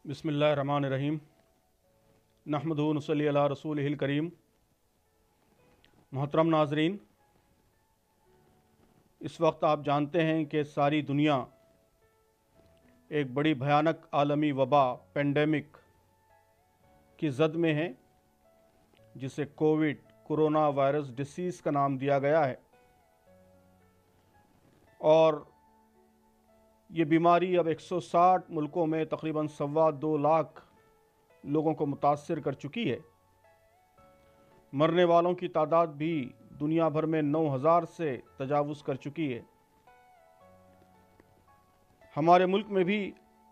बिस्मिल्लाहिर्रहमानिर्रहीम नहमदुहु नसल्ली अला रसूलिहिल करीम। मोहतरम नाज़रीन, इस वक्त आप जानते हैं कि सारी दुनिया एक बड़ी भयानक आलमी वबा पेंडेमिक की ज़द में है, जिसे कोरोना वायरस डिसीज़ का नाम दिया गया है। और ये बीमारी अब 160 मुल्कों में तकरीबन 2.25 लाख लोगों को मुतासर कर चुकी है। मरने वालों की तादाद भी दुनिया भर में 9,000 से तजावुज़ कर चुकी है। हमारे मुल्क में भी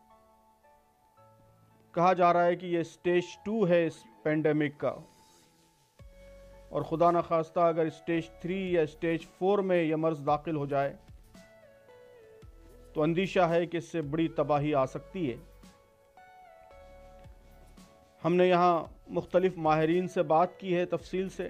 कहा जा रहा है कि ये स्टेज 2 है इस पेंडेमिक का, और खुदा न खास्ता अगर स्टेज 3 या स्टेज 4 में यह मर्ज़ दाखिल हो जाए तो अंदेशा है कि इससे बड़ी तबाही आ सकती है। हमने यहाँ मुख्तलिफ माहिरीन से बात की है तफसील से,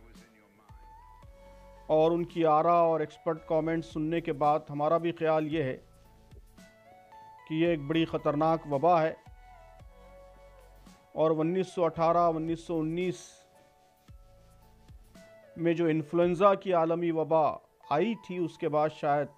और उनकी आरा और एक्सपर्ट कमेंट सुनने के बाद हमारा भी ख्याल ये है कि ये एक बड़ी ख़तरनाक वबा है। और 1918-1919 में जो इन्फ्लुएंज़ा की आलमी वबा आई थी, उसके बाद शायद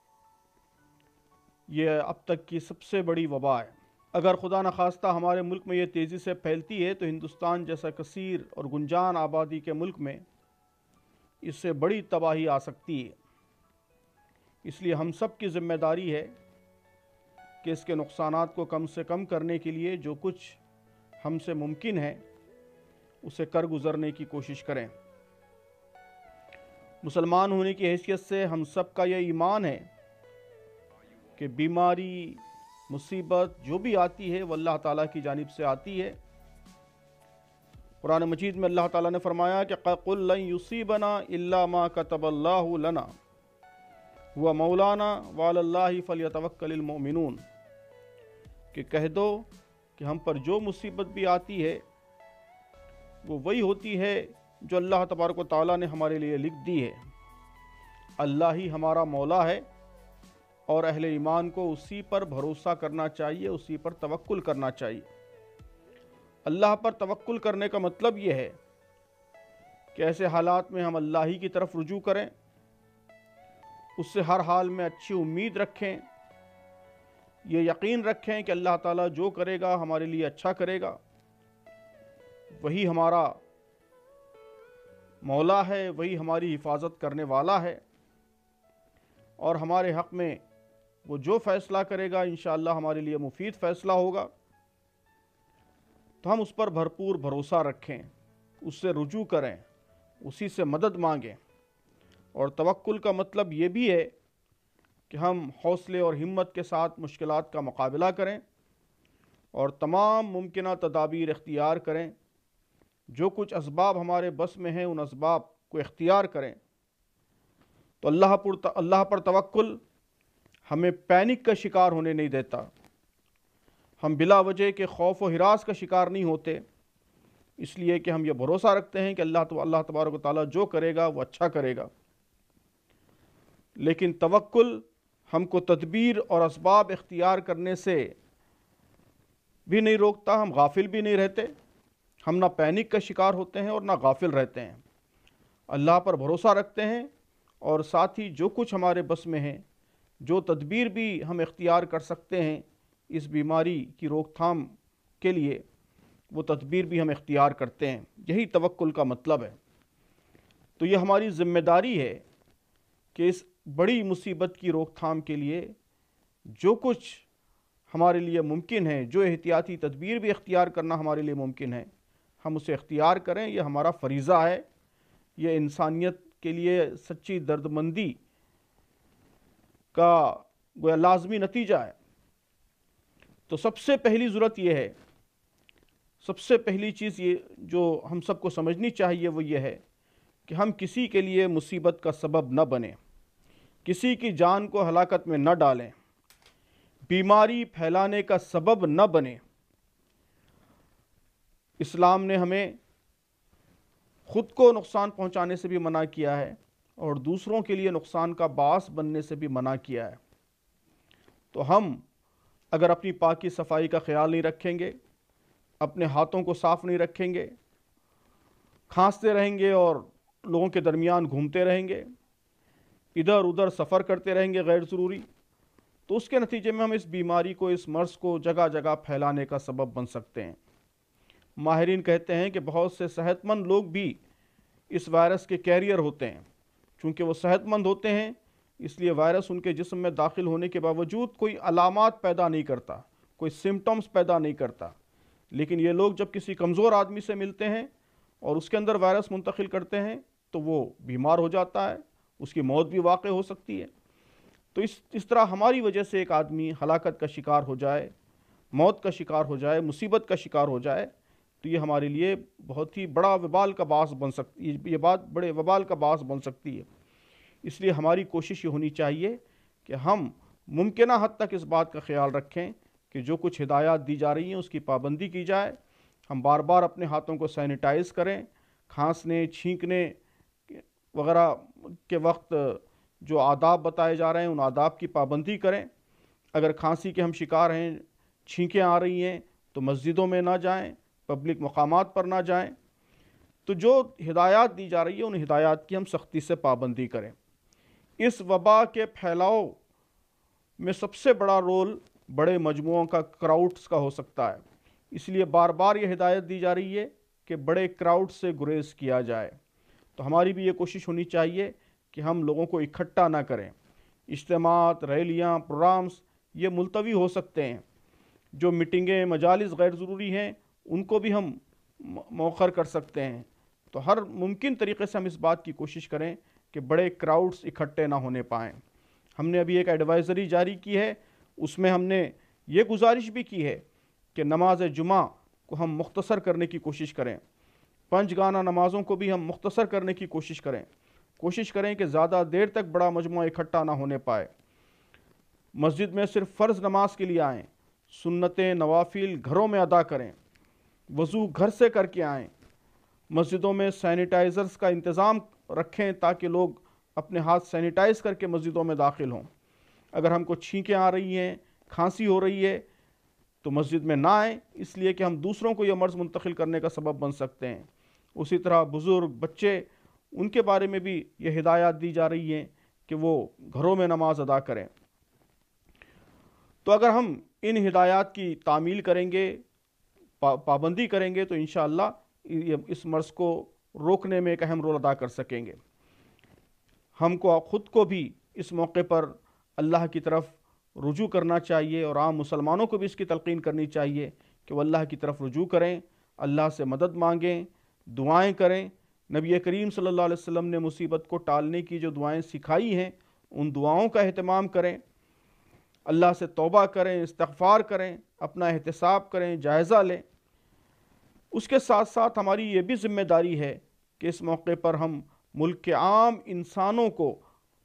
ये अब तक की सबसे बड़ी वबा है। अगर खुदा न खास्ता हमारे मुल्क में ये तेज़ी से फैलती है तो हिंदुस्तान जैसा कसीर और गुंजान आबादी के मुल्क में इससे बड़ी तबाही आ सकती है। इसलिए हम सब की ज़िम्मेदारी है कि इसके नुकसानात को कम से कम करने के लिए जो कुछ हमसे मुमकिन है उसे कर गुज़रने की कोशिश करें। मुसलमान होने की हैसियत से हम सब का यह ईमान है कि बीमारी मुसीबत जो भी आती है वह अल्लाह ताला की जानिब से आती है। कुरान मजीद में अल्लाह ताला ने फरमाया कि क़ुल लन युसीबना इल्ला मा कतबल्लाहु लना हुवा मौलाना व अलल्लाहि फलयतवक्कलिल मोमिनून, कि कह दो कि हम पर जो मुसीबत भी आती है वो वही होती है जो अल्लाह तबारक व तआला ने हमारे लिए लिख दी है। अल्लाह ही हमारा मौला है और अहले ईमान को उसी पर भरोसा करना चाहिए, उसी पर तवक्कुल करना चाहिए। अल्लाह पर तवक्कुल करने का मतलब ये है कि ऐसे हालात में हम अल्लाह ही की तरफ रुजू करें, उससे हर हाल में अच्छी उम्मीद रखें, ये यकीन रखें कि अल्लाह ताला जो करेगा हमारे लिए अच्छा करेगा। वही हमारा मौला है, वही हमारी हिफाजत करने वाला है, और हमारे हक़ में वो जो फ़ैसला करेगा इंशाअल्लाह हमारे लिए मुफीद फ़ैसला होगा। तो हम उस पर भरपूर भरोसा रखें, उससे रुजू करें, उसी से मदद मांगें। और तवक्कुल का मतलब ये भी है कि हम हौसले और हिम्मत के साथ मुश्किलात का मुकाबला करें और तमाम मुमकिना तदाबीर इख्तियार करें। जो कुछ असबाब हमारे बस में हैं उन असबाब को इख्तियार करें। तो अल्लाह पर तवक्कुल हमें पैनिक का शिकार होने नहीं देता। हम बिला वजह के खौफ व हिरास का शिकार नहीं होते, इसलिए कि हम ये भरोसा रखते हैं कि अल्लाह तबारक व तआला जो करेगा वो अच्छा करेगा। लेकिन तवक्कुल हमको तदबीर और असबाब इख्तियार करने से भी नहीं रोकता। हम गाफिल भी नहीं रहते, हम ना पैनिक का शिकार होते हैं और ना गाफिल रहते हैं। अल्लाह पर भरोसा रखते हैं और साथ ही जो कुछ हमारे बस में है, जो तदबीर भी हम इख्तियार कर सकते हैं इस बीमारी की रोकथाम के लिए, वो तदबीर भी हम इख्तियार करते हैं। यही तवक्कुल का मतलब है। तो ये हमारी ज़िम्मेदारी है कि इस बड़ी मुसीबत की रोकथाम के लिए जो कुछ हमारे लिए मुमकिन है, जो एहतियाती तदबीर भी इख्तियार करना हमारे लिए मुमकिन है, हम उसे इख्तियार करें। यह हमारा फ़रीज़ा है, ये इंसानियत के लिए सच्ची दर्दमंदी का गोया लाजमी नतीजा है। तो सबसे पहली ज़रूरत यह है, सबसे पहली चीज़ ये जो हम सबको समझनी चाहिए वो ये है कि हम किसी के लिए मुसीबत का सबब न बने, किसी की जान को हलाकत में न डालें, बीमारी फैलाने का सबब न बने। इस्लाम ने हमें ख़ुद को नुकसान पहुंचाने से भी मना किया है और दूसरों के लिए नुकसान का बास बनने से भी मना किया है। तो हम اگر اپنی پاکی صفائی کا خیال نہیں رکھیں گے، اپنے ہاتھوں کو صاف نہیں رکھیں گے، کھانستے رہیں گے اور لوگوں کے درمیان گھومتے رہیں گے، ادھر ادھر سفر کرتے رہیں گے غیر ضروری، تو اس کے نتیجے میں ہم اس بیماری کو، اس مرض کو جگہ جگہ پھیلانے کا سبب بن سکتے ہیں۔ ماہرین کہتے ہیں کہ بہت سے صحت مند لوگ بھی اس وائرس کے کیریئر ہوتے ہیں۔ چونکہ وہ صحت مند ہوتے ہیں، اس لیے وائرس ان کے جسم میں داخل ہونے کے باوجود کوئی علامات پیدا نہیں کرتا، کوئی سمٹمز پیدا نہیں کرتا۔ لیکن یہ لوگ جب کسی کمزور آدمی سے ملتے ہیں اور اس کے اندر وائرس منتقل کرتے ہیں تو وہ بیمار ہو جاتا ہے، اس کی موت بھی واقع ہو سکتی ہے۔ تو اس طرح ہماری وجہ سے ایک آدمی ہلاکت کا شکار ہو جائے، موت کا شکار ہو جائے، مصیبت کا شکار ہو جائے، تو یہ ہمارے لیے بہت ہی بڑا وبال کا باعث بن سکتی ہے، یہ بات بڑے وبال کا باعث بن سکتی ہے۔ اس لیے ہماری کوشش یہ ہونی چاہیے کہ ہم ممکنہ حد تک اس بات کا خیال رکھیں کہ جو کچھ ہدایات دی جا رہی ہیں اس کی پابندی کی جائے۔ ہم بار بار اپنے ہاتھوں کو سینیٹائز کریں، کھانسنے، چھینکنے وغیرہ کے وقت جو آداب بتائے جا رہے ہیں ان آداب کی پابندی کریں۔ اگر کھانسی کے ہم شکار ہیں، چھینکیں آ رہی ہیں تو مسجدوں میں نہ جائیں، پبلک مقامات پر نہ جائیں۔ تو جو ہدایات دی جا رہی ہے ان ہدایات کی ہم سختی سے پابندی کریں۔ اس وبا کے پھیلاؤ میں سب سے بڑا رول بڑے مجموعوں کا، کراؤڈز کا ہو سکتا ہے۔ اس لیے بار بار یہ ہدایت دی جا رہی ہے کہ بڑے کراؤڈ سے گریز کیا جائے۔ تو ہماری بھی یہ کوشش ہونی چاہیے کہ ہم لوگوں کو اکٹھا نہ کریں۔ اجتماعات، ریلیاں، پروگرامز یہ ملتوی ہو سکتے ہیں۔ جو میٹنگیں، مجالس غیر ضروری ہیں ان کو بھی ہم مؤخر کر سکتے ہیں۔ تو ہر ممکن طریقے سے ہم اس بات کی کوشش کریں کہ بڑے کراؤڈز اکٹھے نہ ہونے پائیں۔ ہم نے ابھی ایک ایڈوائزری جاری کی ہے، اس میں ہم نے یہ گزارش بھی کی ہے کہ نماز جمعہ کو ہم مختصر کرنے کی کوشش کریں، 5 گانہ نمازوں کو بھی ہم مختصر کرنے کی کوشش کریں کہ زیادہ دیر تک بڑا مجموعہ اکٹھا نہ ہونے پائے۔ مسجد میں صرف فرض نماز کے لیے آئیں، سنتیں، نوافل گھروں میں ادا کریں، وضو گھر سے کر کے آئیں۔ مسجدوں میں سینیٹائزرز کا انتظام رکھیں تاکہ لوگ اپنے ہاتھ سینیٹائز کر کے مسجدوں میں داخل ہوں۔ اگر ہم کو چھینکیں آ رہی ہیں، کھانسی ہو رہی ہے تو مسجد میں نہ آئیں، اس لیے کہ ہم دوسروں کو یہ مرض منتقل کرنے کا سبب بن سکتے ہیں۔ اسی طرح بزرگ، بچے، ان کے بارے میں بھی یہ ہدایات دی جا رہی ہیں کہ وہ گھروں میں نماز ادا کریں۔ تو اگر ہم ان ہدایات کی تعمیل کریں گے، پابندی کریں گے تو انشاءاللہ اس مرض کو روکنے میں ایک اہم رول ادا کر سکیں گے۔ ہم کو خود کو بھی اس موقع پر اللہ کی طرف رجوع کرنا چاہیے اور عام مسلمانوں کو بھی اس کی تلقین کرنی چاہیے کہ وہ اللہ کی طرف رجوع کریں، اللہ سے مدد مانگیں، دعائیں کریں۔ نبی کریم صلی اللہ علیہ وسلم نے مصیبت کو ٹالنے کی جو دعائیں سکھائی ہیں ان دعاؤں کا اہتمام کریں، اللہ سے توبہ کریں، استغفار کریں، اپنا احتساب کریں، جائزہ لیں۔ اس کے ساتھ ساتھ ہماری یہ بھی ذمہ داری ہے کہ اس موقع پر ہم ملک کے عام انسانوں کو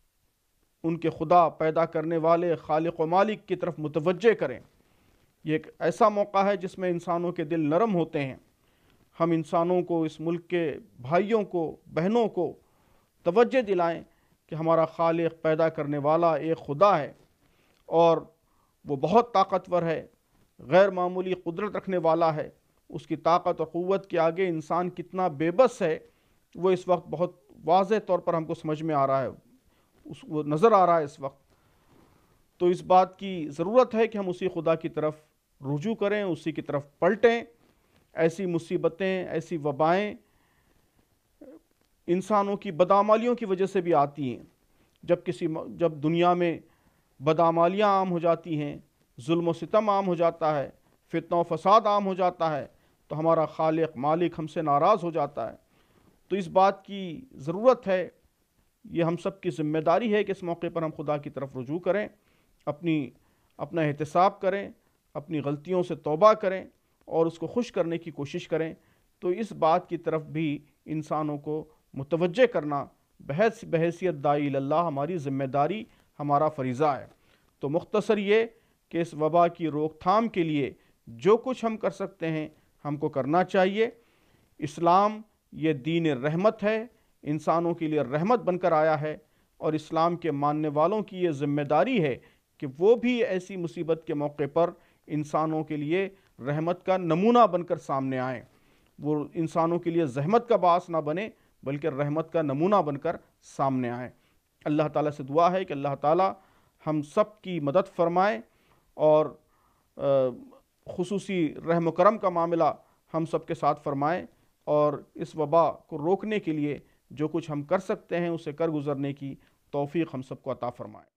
ان کے خدا پیدا کرنے والے خالق و مالک کی طرف متوجہ کریں۔ یہ ایک ایسا موقع ہے جس میں انسانوں کے دل نرم ہوتے ہیں۔ ہم انسانوں کو، اس ملک کے بھائیوں کو، بہنوں کو توجہ دلائیں کہ ہمارا خالق، پیدا کرنے والا ایک خدا ہے اور وہ بہت طاقتور ہے، غیر معمولی قدرت رکھنے والا ہے۔ اس کی طاقت اور قوت کے آگے انسان کتنا بے بس ہے وہ اس وقت بہت واضح طور پر ہم کو سمجھ میں آ رہا ہے، وہ نظر آ رہا ہے اس وقت۔ تو اس بات کی ضرورت ہے کہ ہم اسی خدا کی طرف رجوع کریں، اسی کی طرف پلٹیں۔ ایسی مصیبتیں، ایسی وبائیں انسانوں کی بدعمالیوں کی وجہ سے بھی آتی ہیں۔ جب دنیا میں بدعمالیاں عام ہو جاتی ہیں، ظلم و ستم عام ہو جاتا ہے، فتنہ و فساد عام ہو جاتا ہے تو ہمارا خالق مالک ہم سے ناراض ہو جاتا ہے۔ تو اس بات کی ضرورت ہے، یہ ہم سب کی ذمہ داری ہے کہ اس موقع پر ہم خدا کی طرف رجوع کریں، اپنا احتساب کریں، اپنی غلطیوں سے توبہ کریں اور اس کو خوش کرنے کی کوشش کریں۔ تو اس بات کی طرف بھی انسانوں کو متوجہ کرنا بحیثیت داعی اللہ ہماری ذمہ داری، ہمارا فریضہ ہے۔ تو مختصر یہ کہ اس وبا کی روک تھام کے لیے جو کچھ ہم کر سکتے ہیں ہم کو کرنا چاہیے۔ اسلام یہ دین رحمت ہے، انسانوں کے لیے رحمت بن کر آیا ہے، اور اسلام کے ماننے والوں کی یہ ذمہ داری ہے کہ وہ بھی ایسی مصیبت کے موقع پر انسانوں کے لیے رحمت کا نمونہ بن کر سامنے آئیں، وہ انسانوں کے لیے زحمت کا باعث نہ بنے بلکہ رحمت کا نمونہ بن کر سامنے آئیں۔ اللہ تعالیٰ سے دعا ہے کہ اللہ تعالیٰ ہم سب کی مدد فرمائے اور خصوصی رحم و کرم کا معاملہ ہم سب کے ساتھ فرمائے، اور اس وبا کو روکنے کے لیے جو کچھ ہم کر سکتے ہیں اسے کر گزرنے کی توفیق ہم سب کو عطا فرمائے۔